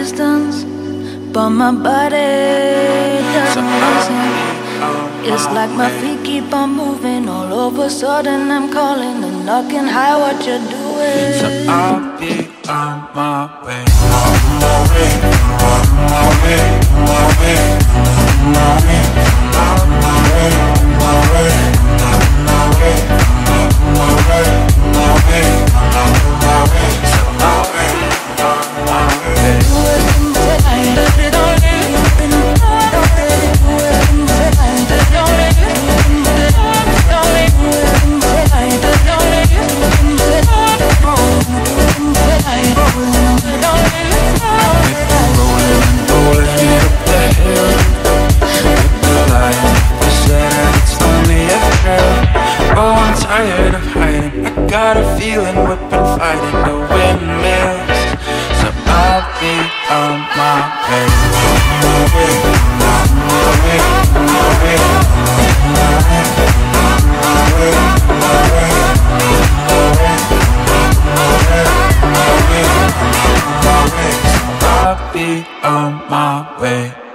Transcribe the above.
distance, but my body doesn't listen. It's like my feet keep on moving. All of a sudden I'm calling and knocking. Hi, what you doing? So I'll be on my way. On my way, on my way, on my way, on my way, on my way, on my way, on my way, on my way, on my way, on my way. So I'll be on my way. Tired of hiding, I got a feeling we've been fighting the windmills. So I'll be on my way. On my way, on my way, on my way, on my way, on my way, on my way, on my way, on my way, on my way. So I'll be on my way.